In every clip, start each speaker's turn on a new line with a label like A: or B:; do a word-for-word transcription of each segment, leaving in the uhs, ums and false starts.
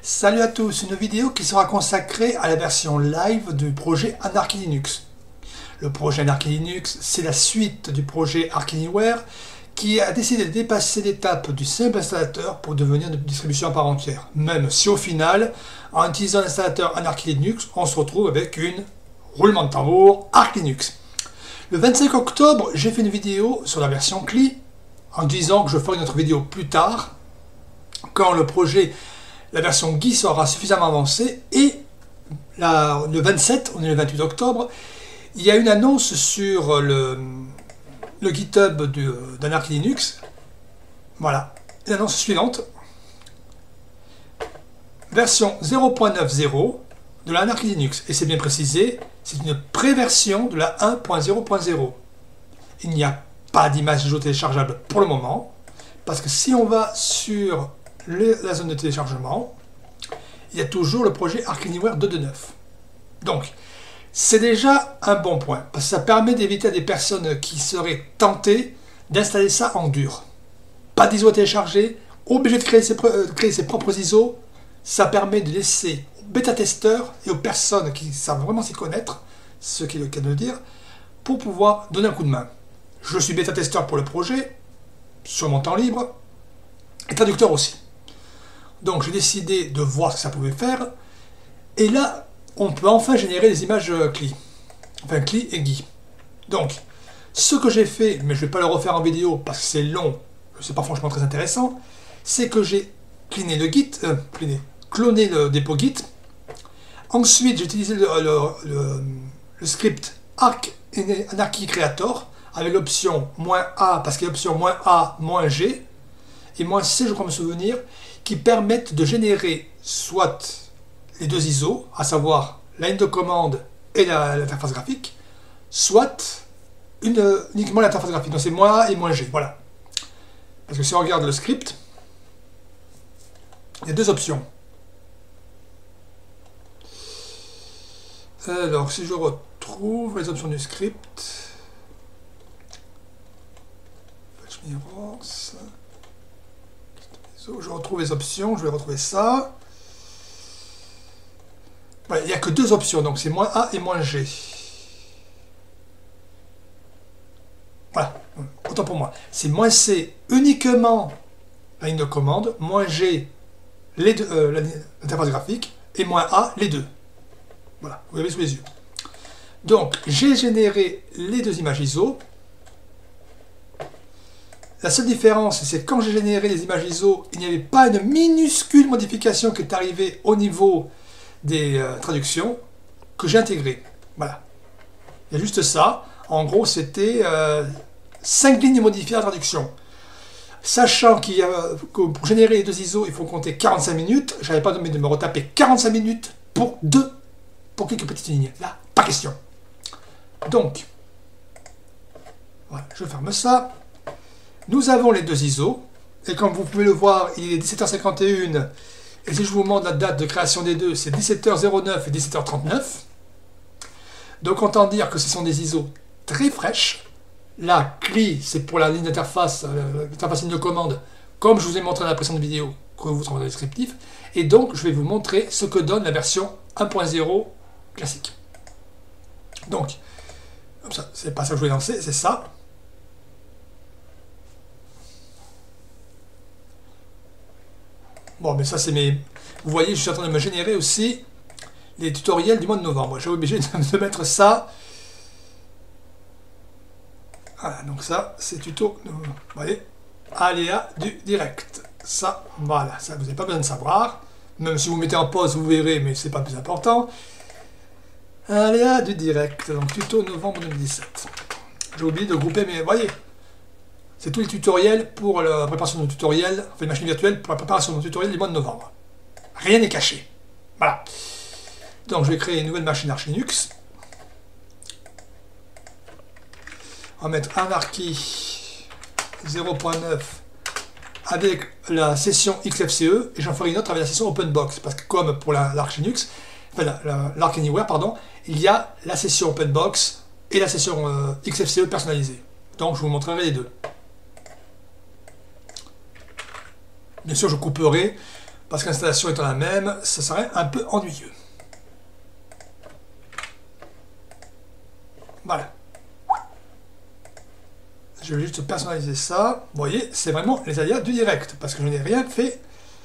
A: Salut à tous, une vidéo qui sera consacrée à la version live du projet Anarchy Linux. Le projet Anarchy Linux, c'est la suite du projet Arch Anywhere qui a décidé de dépasser l'étape du simple installateur pour devenir une distribution à part entière. Même si au final, en utilisant l'installateur Anarchy Linux, on se retrouve avec une roulement de tambour Arch Linux. Le vingt-cinq octobre, j'ai fait une vidéo sur la version C L I en disant que je ferai une autre vidéo plus tard quand le projet la version G U I sera suffisamment avancée, et la, le vingt-sept, on est le vingt-huit octobre, il y a une annonce sur le, le GitHub d'Anarchy Linux. Voilà, l'annonce suivante. Version zéro point neuf zéro de la Anarchy Linux, et c'est bien précisé, c'est une préversion de la un point zéro point zéro. Il n'y a pas d'image téléchargeable pour le moment, parce que si on va sur la zone de téléchargement, il y a toujours le projet Arch Anywhere deux point deux point neuf. Donc, c'est déjà un bon point, parce que ça permet d'éviter à des personnes qui seraient tentées d'installer ça en dur. Pas d'I S O à télécharger, obligé de créer ses, de créer ses propres I S O. Ça permet de laisser aux bêta-testeurs et aux personnes qui savent vraiment s'y connaître, ce qui est le cas de le dire, pour pouvoir donner un coup de main. Je suis bêta-testeur pour le projet, sur mon temps libre, et traducteur aussi. Donc j'ai décidé de voir ce que ça pouvait faire, et là on peut enfin générer des images C L I, enfin C L I et G U I. Donc ce que j'ai fait, mais je ne vais pas le refaire en vidéo parce que c'est long, c'est pas franchement très intéressant, c'est que j'ai cleané le Git, euh, cleané, cloné le dépôt Git. Ensuite j'ai utilisé le, le, le, le script Arch Anarchy Creator avec l'option "-a", parce qu'il y a l'option "-a", "-g" et "-c", je crois me souvenir, qui permettent de générer soit les deux I S O, à savoir la ligne de commande et l'interface graphique, soit une, uniquement l'interface graphique. Donc c'est "-a" et "-g", voilà. Parce que si on regarde le script, il y a deux options. Alors si je retrouve les options du script, je retrouve les options, je vais retrouver ça. Voilà, il n'y a que deux options, donc c'est "-a" et "-g". Voilà, autant pour moi. C'est "-c" uniquement la ligne de commande, "-g" les deux, euh, l'interface graphique, et "-a" les deux. Voilà, vous avez sous les yeux. Donc, j'ai généré les deux images I S O. La seule différence, c'est que quand j'ai généré les images I S O, il n'y avait pas une minuscule modification qui est arrivée au niveau des euh, traductions que j'ai intégrées. Voilà. Il y a juste ça. En gros, c'était euh, cinq lignes modifiées à la traduction. Sachant qu'il y a, que pour générer les deux I S O, il faut compter quarante-cinq minutes. Je n'avais pas envie de me retaper quarante-cinq minutes pour deux, pour quelques petites lignes. Là, pas question. Donc, voilà, je ferme ça. Nous avons les deux I S O, et comme vous pouvez le voir, il est dix-sept heures cinquante et une, et si je vous montre la date de création des deux, c'est dix-sept heures zéro neuf et dix-sept heures trente-neuf. Donc autant dire que ce sont des I S O très fraîches. La C L I, c'est pour la ligne d'interface, euh, l'interface ligne de commande, comme je vous ai montré dans la précédente vidéo, que vous trouverez dans le descriptif. Et donc je vais vous montrer ce que donne la version un point zéro classique. Donc, comme ça, c'est pas ça que je voulais lancer, c'est ça. Bon, mais ça, c'est mes... Vous voyez, je suis en train de me générer aussi les tutoriels du mois de novembre. J'ai obligé de mettre ça. Voilà, donc ça, c'est tuto. Vous voyez, aléa du direct. Ça, voilà, ça, vous n'avez pas besoin de savoir. Même si vous mettez en pause, vous verrez, mais c'est pas plus important. Aléa du direct, donc tuto novembre deux mille dix-sept. J'ai oublié de grouper, mais vous voyez, c'est tous les tutoriels pour la préparation de nos tutoriels, enfin, une machine virtuelle pour la préparation de nos tutoriels du mois de novembre. Rien n'est caché. Voilà. Donc, je vais créer une nouvelle machine Arch Linux. On va mettre Anarchy zéro point neuf avec la session X F C E, et j'en ferai une autre avec la session OpenBox, parce que comme pour l'Arch Linux, enfin l'Arch Anywhere, pardon, il y a la session OpenBox et la session euh, X F C E personnalisée. Donc, je vous montrerai les deux. Bien sûr, je couperai Parce que l'installation étant la même, ça serait un peu ennuyeux. Voilà. Je vais juste personnaliser ça. Vous voyez, c'est vraiment les aléas du direct, parce que je n'ai rien fait.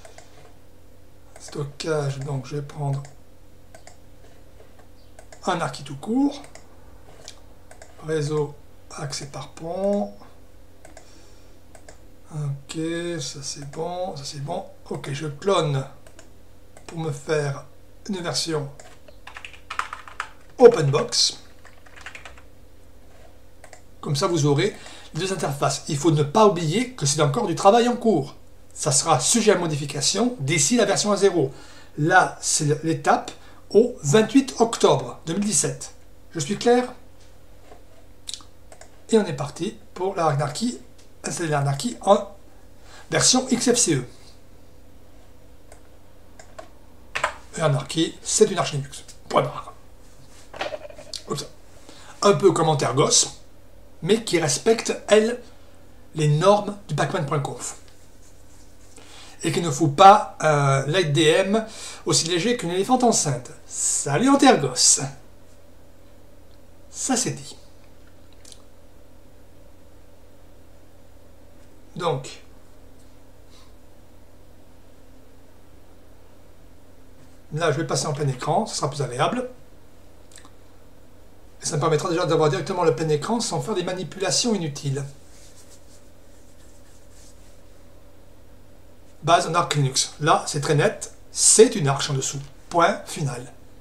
A: Stockage, donc je vais prendre un archi tout court. Réseau, accès par pont. Ok, ça c'est bon, ça c'est bon. Ok, je clone pour me faire une version OpenBox. Comme ça, vous aurez les deux interfaces. Il faut ne pas oublier que c'est encore du travail en cours. Ça sera sujet à modification d'ici la version à zéro. Là, c'est l'étape au vingt-huit octobre deux mille dix-sept. Je suis clair? Et on est parti pour l'Anarchy, installer l'Anarchy en version X F C E. Et Anarchy, c'est une archi Linux. Point barre. Comme ça. Un peu comme Antergos, mais qui respecte, elle, les normes du pacman point conf. Et qui ne fout pas euh, l'I D M aussi léger qu'une éléphante enceinte. Salut Antergos. Ça c'est dit. Donc, là je vais passer en plein écran, ce sera plus agréable. Et ça me permettra déjà d'avoir directement le plein écran sans faire des manipulations inutiles. Base en Arch Linux. Là, c'est très net, c'est une arche en dessous. Point final.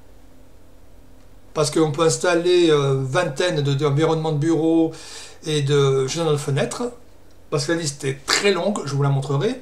A: Parce qu'on peut installer euh, vingtaine d'environnements de, de bureau et de général de fenêtres. Parce que la liste est très longue, je vous la montrerai.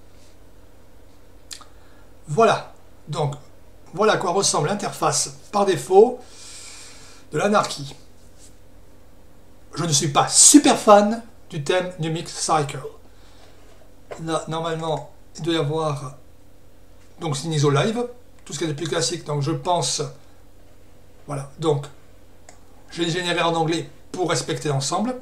A: Voilà. Donc, voilà à quoi ressemble l'interface par défaut de l'Anarchy. Je ne suis pas super fan du thème du Mix Cycle. Là, normalement, il doit y avoir... Donc, c'est une I S O live, tout ce qui est le plus classique. Donc, je pense... Voilà. Donc, je vais générer en anglais pour respecter l'ensemble.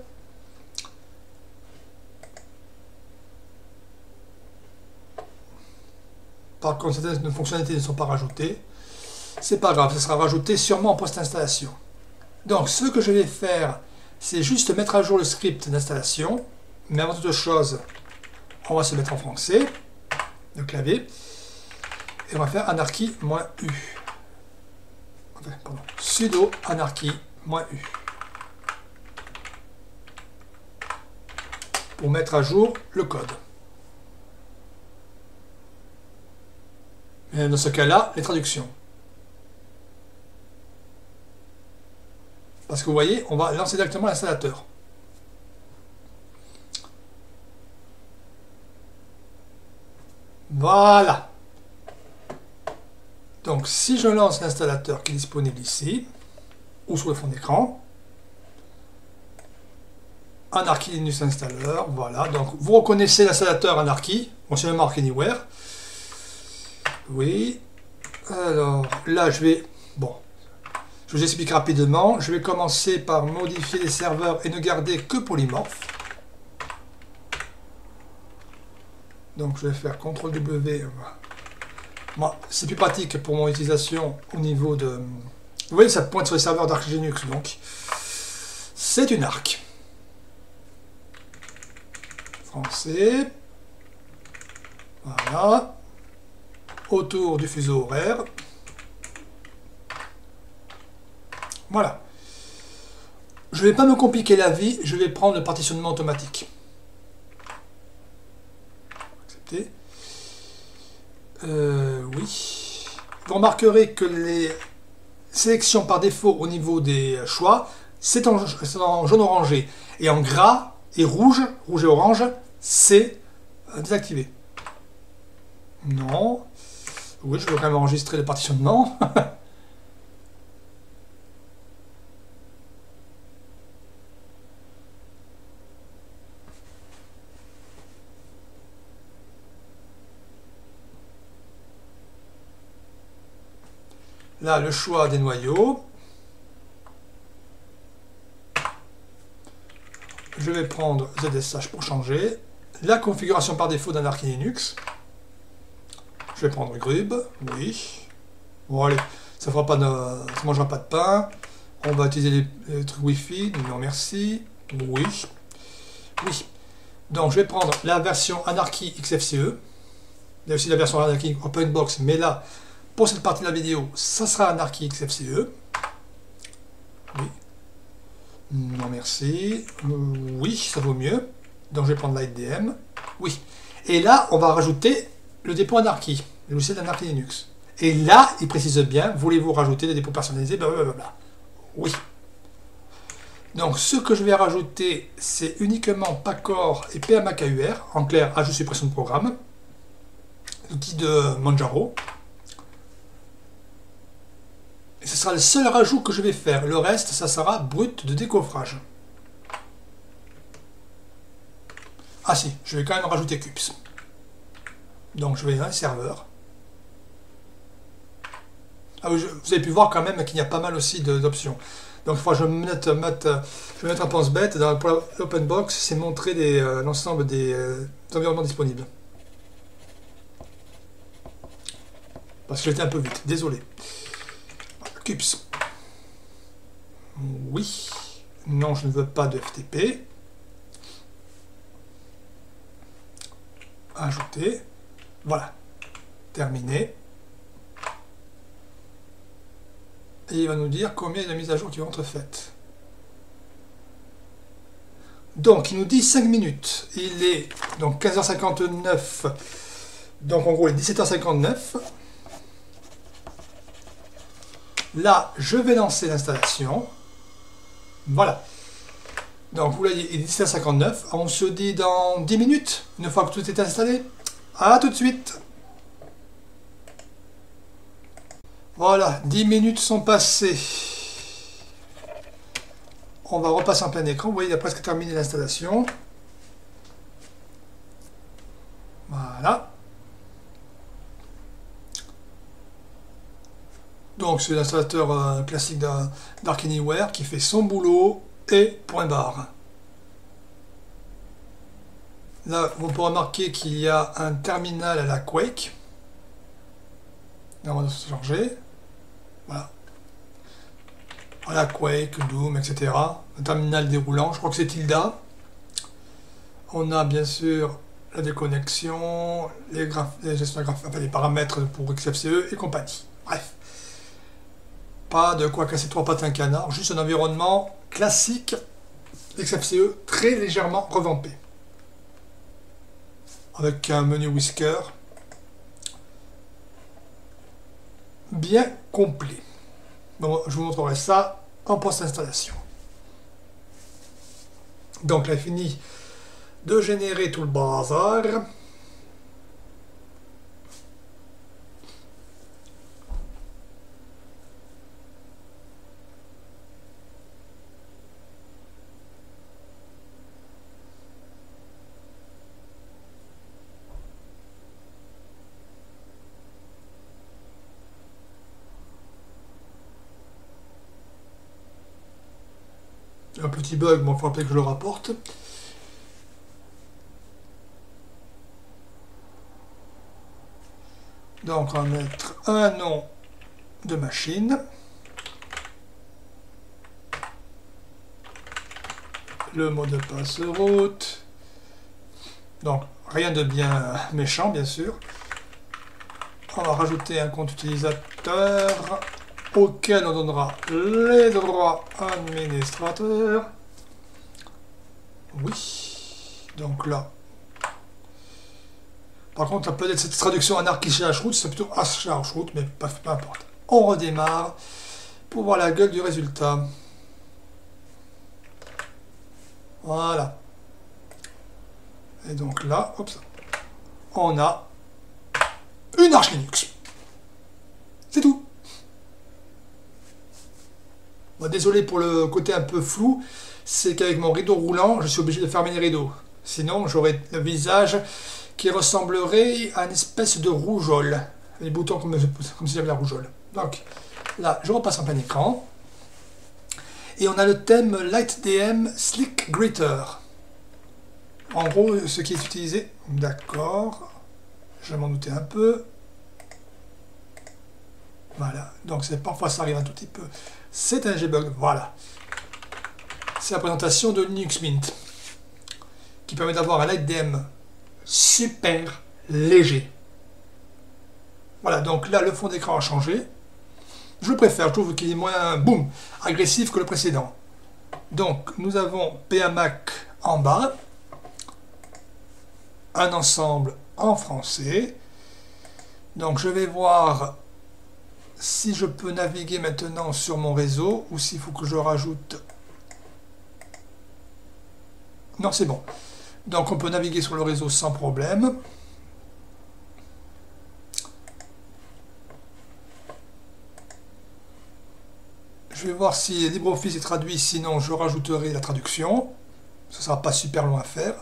A: Par contre, certaines fonctionnalités ne sont pas rajoutées. C'est pas grave, ça sera rajouté sûrement en post-installation. Donc, ce que je vais faire, c'est juste mettre à jour le script d'installation. Mais avant toute chose, on va se mettre en français, le clavier, et on va faire anarchy-u. Enfin, pardon, sudo anarchy-u. Pour mettre à jour le code. Et dans ce cas-là, les traductions. Parce que vous voyez, on va lancer directement l'installateur. Voilà. Donc, si je lance l'installateur qui est disponible ici, ou sur le fond d'écran, Anarchy Linux Installer, voilà. Donc, vous reconnaissez l'installateur Anarchy, anciennement Arch Anywhere. Oui. Alors, là, je vais... Bon. Je vous explique rapidement. Je vais commencer par modifier les serveurs et ne garder que polymorphe. Donc, je vais faire contrôle W. Moi, c'est plus pratique pour mon utilisation au niveau de... Vous voyez, ça pointe sur les serveurs d'Arch Linux, donc. C'est une arc. Français. Voilà. Autour du fuseau horaire. Voilà. Je ne vais pas me compliquer la vie, je vais prendre le partitionnement automatique. Accepter. Euh, oui. Vous remarquerez que les sélections par défaut au niveau des choix, c'est en, en jaune orangé. Et en gras et rouge, rouge et orange, c'est désactivé. Non. Oui, je veux quand même enregistrer le partitionnement. Là, le choix des noyaux. Je vais prendre Z S H pour changer. La configuration par défaut d'Anarchy Linux. je vais prendre Grub, oui. Bon allez, ça fera pas de, ça mangera pas de pain. On va utiliser les, les trucs Wi-Fi, non merci, oui. Oui. Donc je vais prendre la version Anarchy X F C E. Il y a aussi la version Anarchy OpenBox, mais là, pour cette partie de la vidéo, ça sera Anarchy X F C E. Oui. Non merci. Euh, oui, ça vaut mieux. Donc je vais prendre l'I D M. Oui. Et là, on va rajouter le dépôt Anarchy, le logiciel d'Anarchy Linux. Et là, il précise bien, voulez-vous rajouter des dépôts personnalisés, blablabla. Oui. Donc ce que je vais rajouter, c'est uniquement Pacor et P M A K U R, en clair, ajout suppression de programme, l'outil de Manjaro. Et ce sera le seul rajout que je vais faire. Le reste, ça sera brut de décoffrage. Ah si, je vais quand même rajouter Cups. Donc je vais dans les serveurs. Ah oui, je, vous avez pu voir quand même qu'il y a pas mal aussi d'options. Donc il faudra que je vais mettre, mettre, je vais mettre un pense-bête. Pour l'OpenBox, c'est montrer euh, l'ensemble des, euh, des environnements disponibles. Parce que j'étais un peu vite, désolé. Cups. Oui. Non, je ne veux pas de F T P. Ajouter. Voilà. Terminé. Et il va nous dire combien il y a de mises à jour qui vont être faites. Donc, il nous dit cinq minutes. Il est donc quinze heures cinquante-neuf. Donc, en gros, il est dix-sept heures cinquante-neuf. Là, je vais lancer l'installation. Voilà. Donc, vous voyez, il est dix-sept heures cinquante-neuf. On se dit dans dix minutes, une fois que tout est installé. À tout de suite. Voilà, dix minutes sont passées. On va repasser en plein écran. Vous voyez, il a presque terminé l'installation. Voilà. Donc, c'est l'installateur euh, classique d'Arch Anywhere qui fait son boulot et point barre. Là, vous pourrez remarquer qu'il y a un terminal à la Quake. Là, on va se charger. Voilà. Voilà, Quake, Doom, et cetera. Un terminal déroulant, je crois que c'est Tilda. On a bien sûr la déconnexion, les, les, gestions graph enfin, les paramètres pour X F C E et compagnie. Bref. Pas de quoi casser trois pattes un canard, juste un environnement classique X F C E très légèrement revampé. Avec un menu Whisker bien complet. Bon, je vous montrerai ça en post-installation. Donc là, il finit de générer tout le bazar. Un petit bug, bon, il faut rappeler que je le rapporte. Donc, on va mettre un nom de machine. Le mot de passe route. Donc, rien de bien méchant, bien sûr. On va rajouter un compte utilisateur auquel on donnera les droits administrateurs. Oui. Donc là. Par contre, peut-être cette traduction anarchy slash root, c'est plutôt as slash root, mais peu importe. On redémarre pour voir la gueule du résultat. Voilà. Et donc là, hop, on a une Arch Linux. C'est tout. Bon, désolé pour le côté un peu flou, c'est qu'avec mon rideau roulant, je suis obligé de fermer les rideaux. Sinon, j'aurais le visage qui ressemblerait à une espèce de rougeole. Les boutons comme, comme si j'avais la rougeole. Donc, là, je repasse en plein écran. Et on a le thème LightDM Slick Gritter. En gros, ce qui est utilisé. D'accord. Je vais m'en douter un peu. Voilà, donc c'est parfois ça arrive un tout petit peu. C'est un G-Bug, voilà. C'est la présentation de Linux Mint, qui permet d'avoir un I D M super léger. Voilà, donc là le fond d'écran a changé. Je le préfère, je trouve qu'il est moins boum, agressif que le précédent. Donc nous avons P A Mac en bas, un ensemble en français. Donc je vais voir si je peux naviguer maintenant sur mon réseau ou s'il faut que je rajoute. Non, c'est bon. Donc on peut naviguer sur le réseau sans problème. Je vais voir si LibreOffice est traduit, sinon je rajouterai la traduction. Ce ne sera pas super long à faire.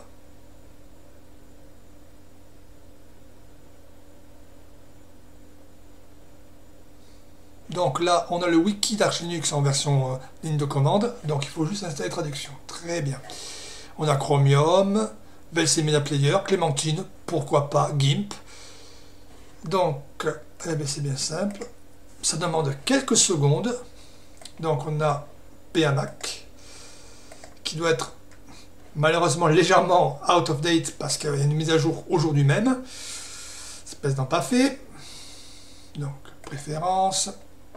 A: Donc là, on a le wiki d'Arch Linux en version euh, ligne de commande. Donc il faut juste installer traduction. Très bien. On a Chromium, V L C Media Player, Clémentine, pourquoi pas, GIMP. Donc, eh bien, c'est bien simple. Ça demande quelques secondes. Donc on a P A Mac, qui doit être malheureusement légèrement out of date parce qu'il y a une mise à jour aujourd'hui même. Espèce d'en pas fait. Donc, préférences.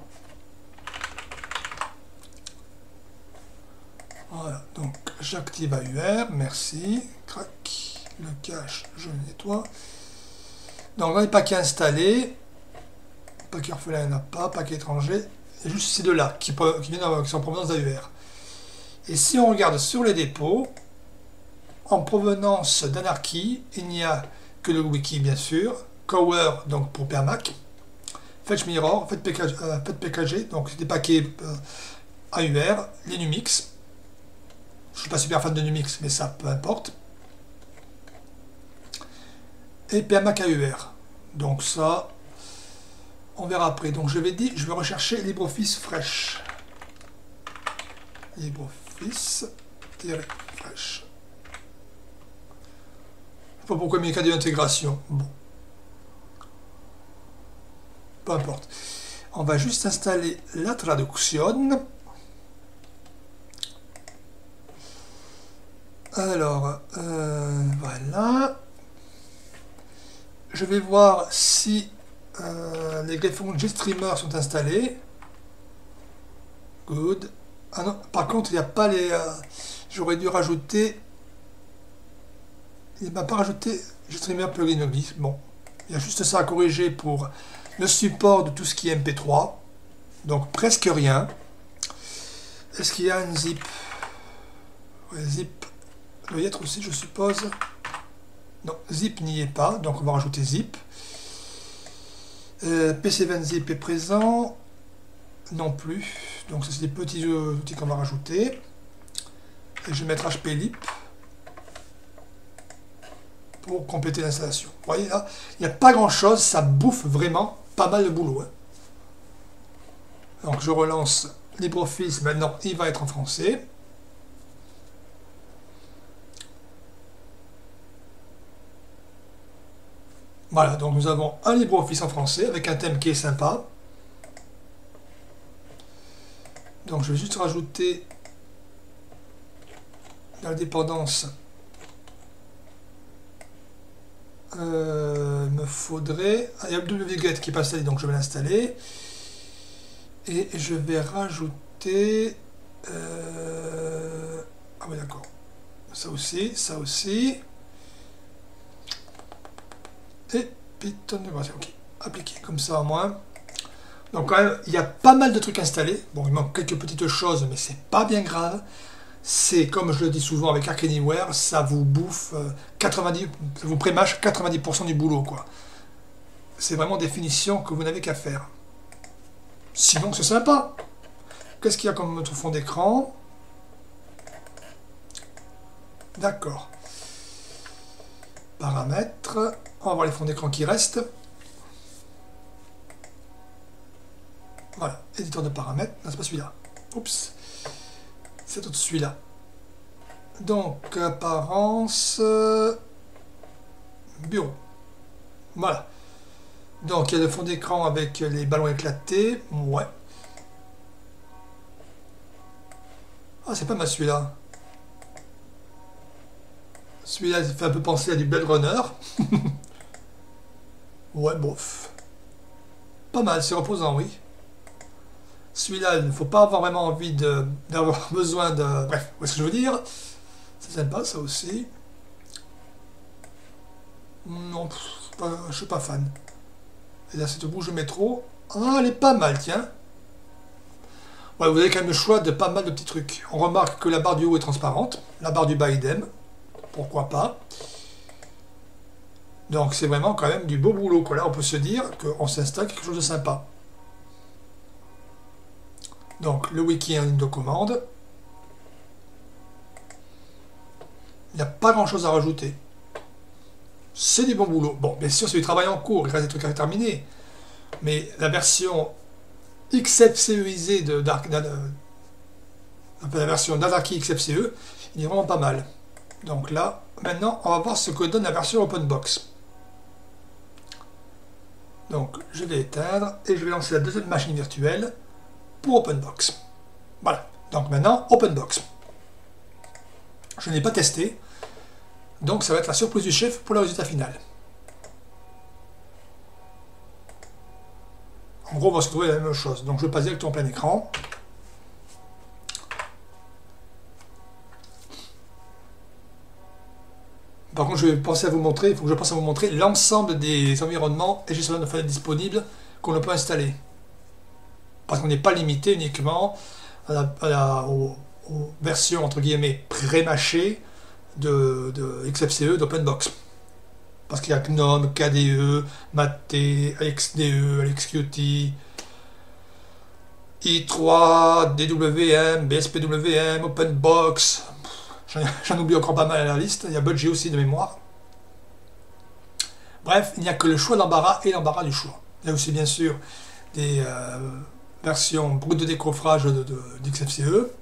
A: Voilà, donc j'active A U R, merci. Crac, le cache, je le nettoie. Donc dans les paquets installés, paquet orphelin, il n'y en a pas, paquet étranger, il y a juste ces deux-là qui, qui, viennent, qui sont en provenance d'A U R. Et si on regarde sur les dépôts, en provenance d'Anarchy, il n'y a que le wiki bien sûr, Cower donc pour P A Mac, Fetch Mirror, Fetch P K G, donc c'est des paquets euh, A U R, les Numix. Je ne suis pas super fan de Numix, mais ça peu importe. Et P A Mac A U R. Donc ça, on verra après. Donc je vais dire, je vais rechercher LibreOffice Fresh. LibreOffice Fresh. Je ne sais pas pourquoi il met cas d'intégration. Bon. Peu importe. On va juste installer la traduction. Alors, euh, voilà. Je vais voir si euh, les greffons GStreamer sont installés. Good. Ah non, par contre, il n'y a pas les... Euh, j'aurais dû rajouter... Il ne m'a pas rajouté GStreamer plugin Oblis. Bon, il y a juste ça à corriger pour le support de tout ce qui est M P trois. Donc, presque rien. Est-ce qu'il y a un zip? Ouais, zip. Il doit y être aussi, je suppose. Non, zip n'y est pas, donc on va rajouter zip. Euh, P C vingt zip est présent. Non plus. Donc ça c'est des petits outils qu'on va rajouter. Et je vais mettre H P lib pour compléter l'installation. Vous voyez là, il n'y a pas grand chose, ça bouffe vraiment pas mal de boulot. Hein. Donc je relance LibreOffice, maintenant il va être en français. Voilà, donc nous avons un LibreOffice en français avec un thème qui est sympa. Donc je vais juste rajouter la dépendance. Euh, me faudrait... Ah, il y a le wget qui est pas installé, donc je vais l'installer. Et je vais rajouter... Euh... Ah oui, d'accord. Ça aussi, ça aussi. Et Python, ok, appliqué, comme ça au moins. Donc quand même, il y a pas mal de trucs installés. Bon, il manque quelques petites choses, mais c'est pas bien grave. C'est, comme je le dis souvent avec Arch Anywhere, ça vous bouffe quatre-vingt-dix, ça vous prémâche quatre-vingt-dix pour cent du boulot, quoi. C'est vraiment des finitions que vous n'avez qu'à faire. Sinon, c'est sympa. Qu'est-ce qu'il y a comme notre fond d'écran? D'accord. Paramètres. On va voir les fonds d'écran qui restent. Voilà, éditeur de paramètres. Non, c'est pas celui-là. Oups. C'est tout celui-là. Donc, apparence. Bureau. Voilà. Donc il y a le fond d'écran avec les ballons éclatés. Ouais. Ah, c'est pas mal celui-là. Celui-là, il fait un peu penser à du Blade Runner. Ouais, bof. Pas mal, c'est reposant, oui. Celui-là, il ne faut pas avoir vraiment envie d'avoir besoin de... Bref, où est-ce que je veux dire? C'est sympa, ça aussi. Non, pff, pas, je suis pas fan. Et là, cette bouge de métro. Ah, elle est pas mal, tiens. Ouais, vous avez quand même le choix de pas mal de petits trucs. On remarque que la barre du haut est transparente. La barre du bas, idem. Pourquoi pas. Donc, c'est vraiment quand même du beau boulot, quoi. Là, on peut se dire qu'on s'installe quelque chose de sympa. Donc, le wiki en ligne de commande. Il n'y a pas grand-chose à rajouter. C'est du bon boulot. Bon, bien sûr, c'est du travail en cours, il reste des trucs à terminer. Mais la version X F C E-isée de Dark, de, de, la version d'Adarky X F C E, il est vraiment pas mal. Donc là, maintenant, on va voir ce que donne la version OpenBox. Donc, je vais éteindre et je vais lancer la deuxième machine virtuelle pour OpenBox. Voilà. Donc maintenant, OpenBox. Je n'ai pas testé. Donc ça va être la surprise du chef pour le résultat final. En gros, on va se trouver la même chose. Donc je passe directement en plein écran. Par contre, je vais penser à vous montrer, il faut que je pense à vous montrer l'ensemble des environnements et gestionnaires de fenêtres disponibles qu'on peut installer. Parce qu'on n'est pas limité uniquement à la, à la, aux, aux versions entre guillemets pré-mâchées de, de X F C E, d'OpenBox. Parce qu'il y a GNOME, K D E, Mate, X D E, LXQt, i trois, D W M, B S P W M, OpenBox. J'en oublie encore pas mal à la liste. Il y a Budgie aussi de mémoire. Bref, il n'y a que le choix d'embarras et l'embarras du choix. Il y a aussi bien sûr des euh, versions brutes de décoffrage de, de, d'X F C E.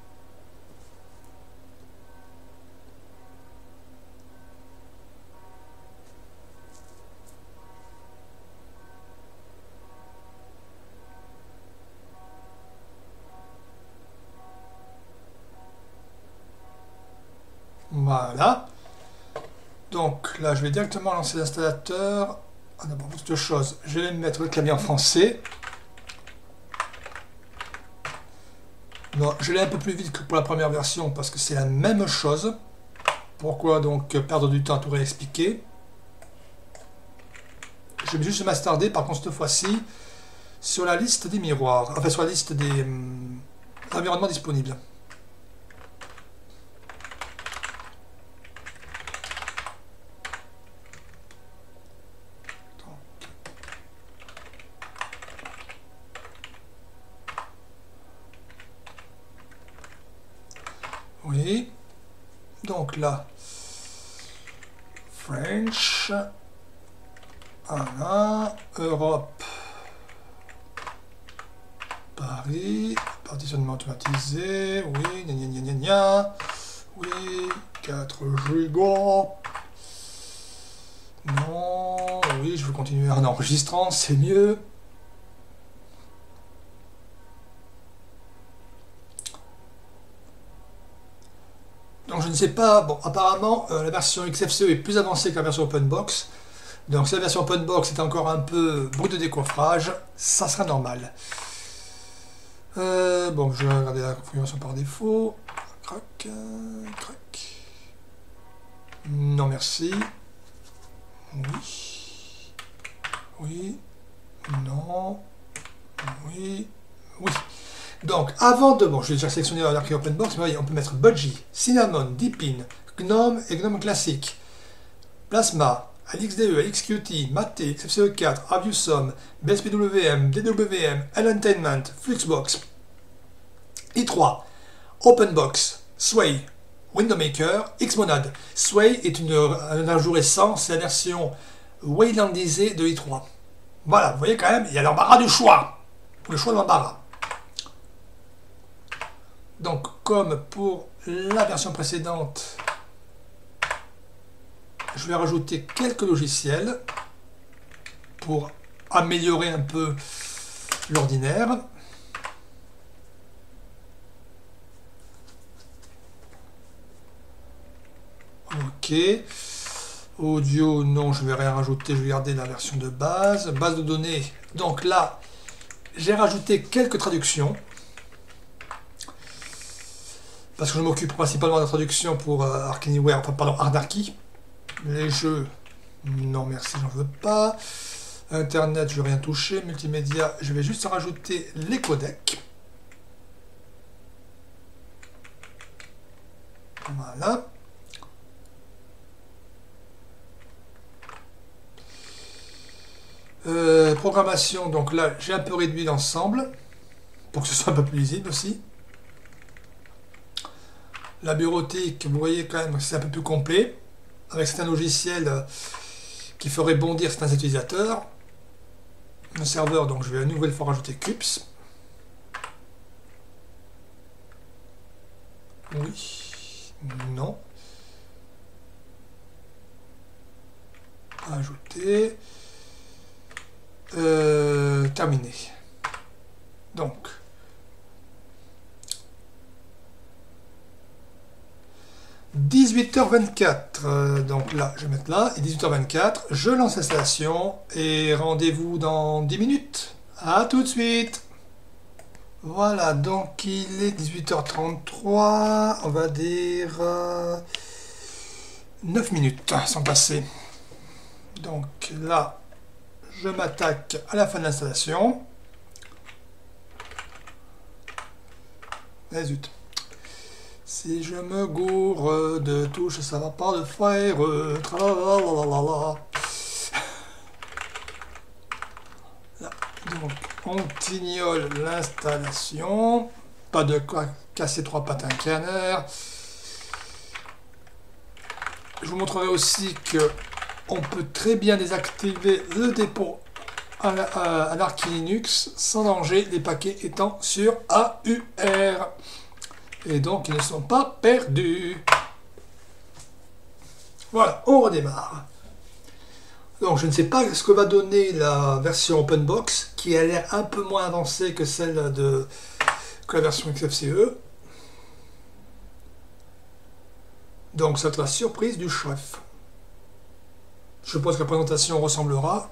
A: Voilà. Donc là, je vais directement lancer l'installateur. Ah, d'abord, pour toute chose, je vais mettre le clavier en français. Non, je l'ai un peu plus vite que pour la première version parce que c'est la même chose. Pourquoi donc perdre du temps à tout réexpliquer? Je vais juste m'attarder par contre cette fois-ci sur la liste des miroirs, enfin sur la liste des hum, environnements disponibles. Oui, donc là, French, voilà, Europe, Paris, partitionnement automatisé, oui, gna gna gna gna gna, oui, quatre gigas, non, oui, je veux continuer en enregistrant, c'est mieux. Donc je ne sais pas, bon apparemment euh, la version X F C E est plus avancée que la version OpenBox. Donc si la version OpenBox est encore un peu brute de décoffrage, ça sera normal. Euh, bon, je vais regarder la configuration par défaut. Crac, euh, crac. Non merci. Oui. Oui. Non. Oui. Oui. Donc, avant de... Bon, je vais déjà sélectionner l'arcade OpenBox, mais voyez, on peut mettre Budgie, Cinnamon, Deepin, GNOME et GNOME classique, Plasma, L X D E, LXQt, Mate, X F C E quatre, Aviusum, B S P W M, D W M, Entertainment, Fluxbox, i trois, OpenBox, Sway, Windowmaker, Xmonad. Sway est une, un ajout récent, c'est la version waylandisée de i trois. Voilà, vous voyez quand même, il y a l'embarras du choix. Le choix de l'embarras. Donc, comme pour la version précédente, je vais rajouter quelques logiciels pour améliorer un peu l'ordinaire. Ok. Audio, non, je vais rien rajouter, je vais garder la version de base. Base de données, donc là, j'ai rajouté quelques traductions. Parce que je m'occupe principalement de la traduction pour euh, Ark Anywhere, enfin pardon, Ardarchy. Les jeux, non merci, j'en veux pas. Internet, je vais rien toucher. Multimédia, je vais juste rajouter les codecs. Voilà. Euh, programmation, donc là, j'ai un peu réduit l'ensemble pour que ce soit un peu plus lisible aussi. La bureautique, vous voyez quand même, c'est un peu plus complet, avec certains logiciels qui feraient bondir certains utilisateurs. Le serveur, donc je vais à nouvelle fois rajouter Cups. Oui, non. Ajouter. Euh, terminé. Donc. dix-huit heures vingt-quatre, euh, donc là, je vais mettre là, et dix-huit heures vingt-quatre, je lance l'installation, et rendez-vous dans dix minutes. À tout de suite. Voilà, donc il est dix-huit heures trente-trois, on va dire euh, neuf minutes sont passées. Donc là, je m'attaque à la fin de l'installation. Eh zut. Si je me gourre de touche, ça va pas de faire. Tralalalala. Là, donc, on tignole l'installation. Pas de quoi casser trois pattes à un canard. Je vous montrerai aussi que on peut très bien désactiver le dépôt à l'Arch Linux sans danger, les paquets étant sur A U R. Et donc, ils ne sont pas perdus. Voilà, on redémarre. Donc, je ne sais pas ce que va donner la version OpenBox, qui a l'air un peu moins avancée que celle de que la version X F C E. Donc, c'est la surprise du chef. Je pense que la présentation ressemblera.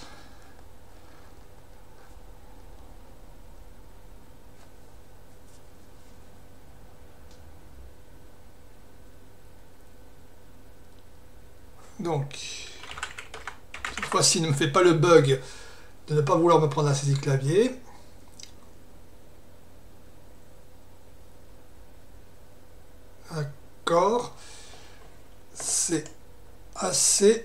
A: Donc, cette fois-ci, ne me fait pas le bug de ne pas vouloir me prendre la saisie clavier. D'accord. C'est assez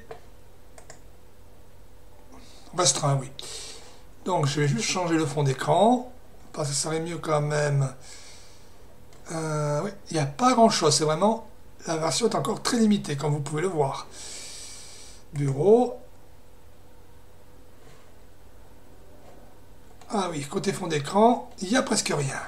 A: restreint, oui. Donc, je vais juste changer le fond d'écran, parce que ça serait mieux quand même. Euh, oui, il n'y a pas grand-chose, c'est vraiment... La version est encore très limitée, comme vous pouvez le voir. Bureau. Ah oui, côté fond d'écran, il n'y a presque rien.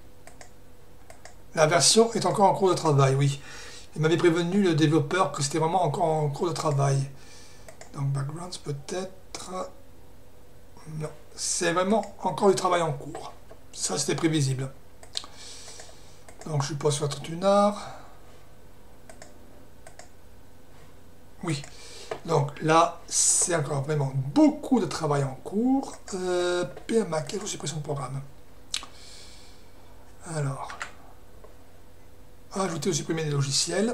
A: La version est encore en cours de travail, oui. Il m'avait prévenu le développeur que c'était vraiment encore en cours de travail. Donc backgrounds peut-être... Non, c'est vraiment encore du travail en cours. Ça, c'était prévisible. Donc je suppose sur Tunard. Oui. Donc là, c'est encore vraiment beaucoup de travail en cours. Euh, P M A, quelle suppression de programme. Alors, ajouter ou supprimer des logiciels.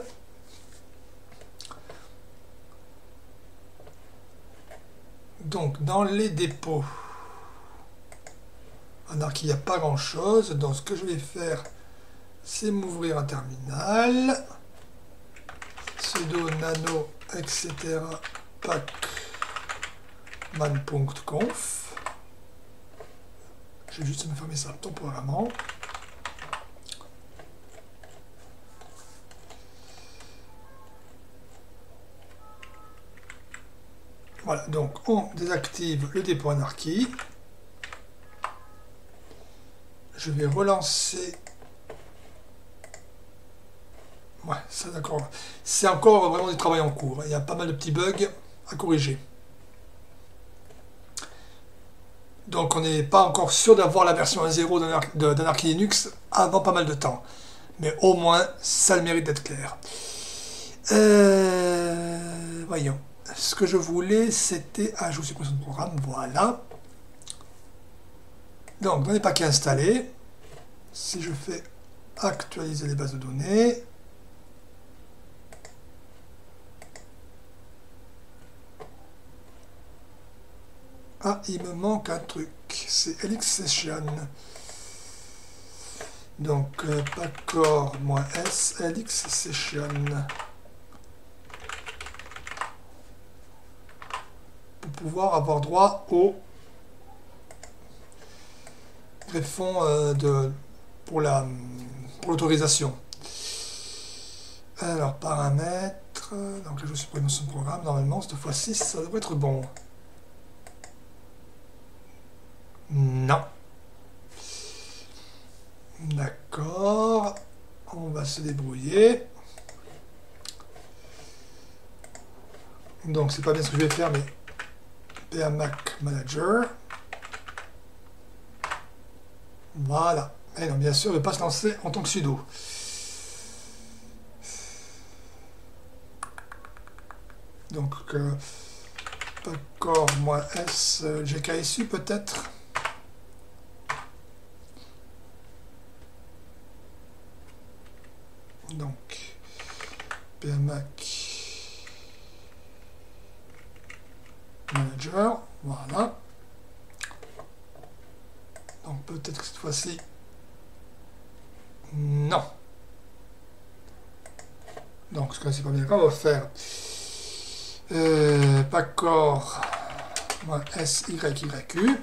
A: Donc, dans les dépôts, alors qu'il n'y a pas grand chose, donc ce que je vais faire, c'est m'ouvrir un terminal, sudo nano, et cetera, pacman.conf. Je vais juste me fermer ça temporairement. Voilà, donc on désactive le dépôt Anarchy. Je vais relancer. Ouais, ça d'accord. C'est encore vraiment du travail en cours. Il y a pas mal de petits bugs à corriger. Donc on n'est pas encore sûr d'avoir la version un point zéro d'Anarchy Linux avant pas mal de temps. Mais au moins, ça a le mérite d'être clair. Euh, voyons. Ce que je voulais, c'était... Ah, je vous supprime ce programme, voilà. Donc, dans les paquets installés, si je fais actualiser les bases de données, ah, il me manque un truc, c'est L X Session. Donc, euh, pacor-s, L X Session. Pour pouvoir avoir droit au greffon euh, de, pour la pour l'autorisation. Alors, paramètres, donc là je supprime son programme, normalement cette fois-ci ça devrait être bon. Non. D'accord, on va se débrouiller. Donc c'est pas bien ce que je vais faire, mais pamac manager. Voilà. Et non, bien sûr, ne pas se lancer en tant que sudo. Donc, euh, pacor-s, gksu peut-être. Donc, pamac manager, voilà. Donc peut-être que cette fois-ci, non. Donc ce que c'est pas bien, on va faire euh, pacor S Y Y U.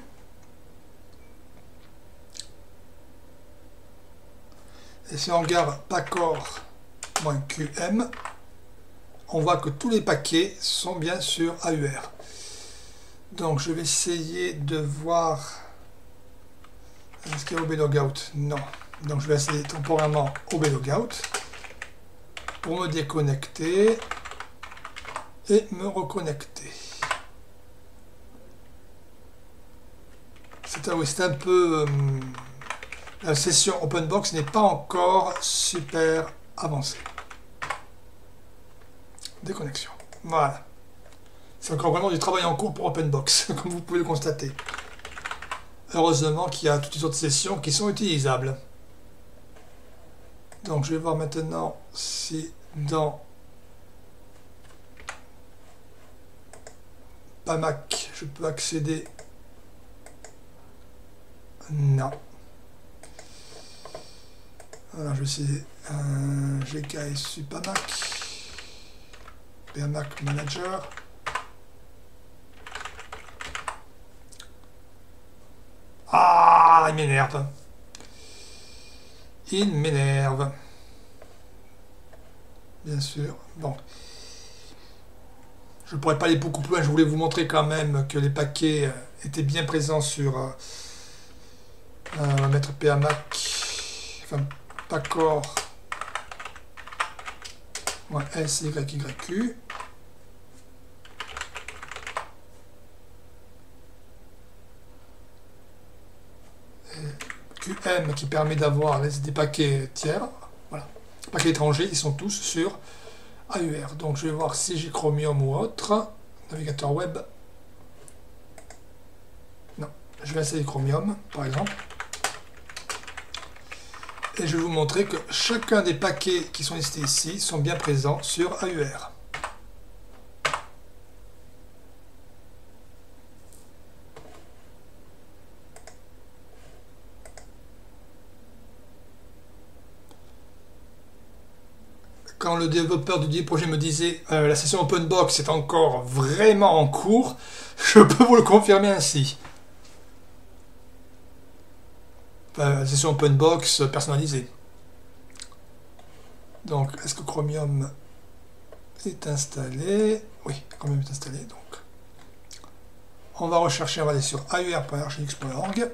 A: Et si on regarde pacor-Q M, on voit que tous les paquets sont bien sur A U R. Donc je vais essayer de voir. Est-ce qu'il y a O B logout? Non. Donc je vais essayer temporairement O B logout pour me déconnecter et me reconnecter. C'est oui, un peu... Euh, la session OpenBox n'est pas encore super avancée. Déconnexion. Voilà. C'est encore vraiment du travail en cours pour OpenBox, comme vous pouvez le constater. Heureusement qu'il y a toutes les autres sessions qui sont utilisables. Donc je vais voir maintenant si dans pamac je peux accéder. Non. Alors je vais essayer un gksu pamac. pamac manager. Ah, il m'énerve. Il m'énerve. Bien sûr. Bon. Je ne pourrais pas aller beaucoup plus loin. Je voulais vous montrer quand même que les paquets étaient bien présents sur... Euh, on va mettre pamac. Enfin, pacor. S Y Y U. Q M qui permet d'avoir des paquets tiers, voilà, paquets étrangers, ils sont tous sur A U R. Donc je vais voir si j'ai Chromium ou autre, navigateur web. Non, je vais essayer Chromium par exemple. Et je vais vous montrer que chacun des paquets qui sont listés ici sont bien présents sur A U R. Quand le développeur du projet me disait euh, la session OpenBox est encore vraiment en cours, je peux vous le confirmer ainsi. Enfin, la session OpenBox personnalisée. Donc, est-ce que Chromium est installé? Oui, Chromium est installé. Donc, on va rechercher, on va aller sur A U R point archlinux point org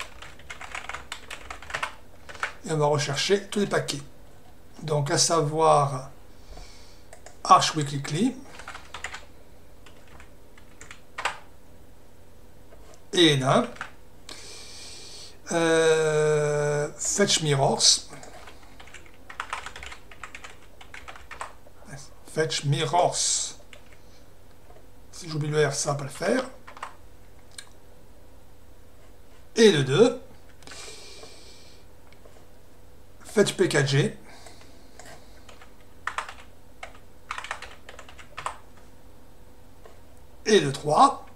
A: et on va rechercher tous les paquets. Donc, à savoir Arch Weekly et N un. Euh, fetch mirrors. Fetch mirrors. Si j'oublie le R, ça va pas le faire. Et le deux. Fetch P K G. Et le trois.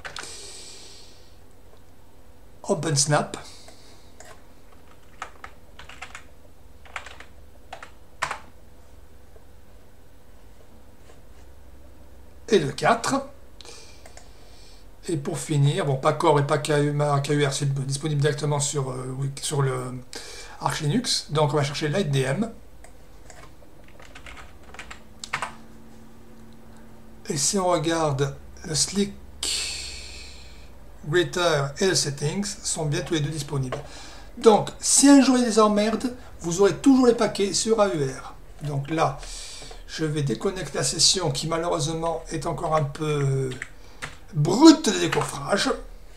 A: OpenSnap. Et le quatre. Et pour finir, bon, pas Core et pas K U R, c'est disponible directement sur, euh, sur le Arch Linux. Donc on va chercher LightDM. Et si on regarde le Slick Greater et le Settings, sont bien tous les deux disponibles. Donc si un jour il y a des emmerdes, vous aurez toujours les paquets sur A U R. Donc là, je vais déconnecter la session qui malheureusement est encore un peu brute de décoffrage.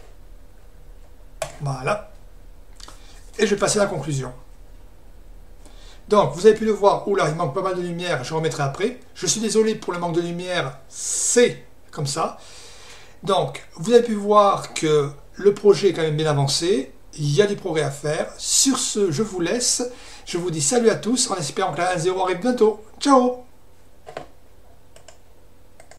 A: Voilà. Et je vais passer à la conclusion. Donc, vous avez pu le voir, oula, il manque pas mal de lumière, je remettrai après. Je suis désolé pour le manque de lumière, c'est comme ça. Donc, vous avez pu voir que le projet est quand même bien avancé, il y a du progrès à faire. Sur ce, je vous laisse. Je vous dis salut à tous, en espérant que la un zéro arrive bientôt. Ciao!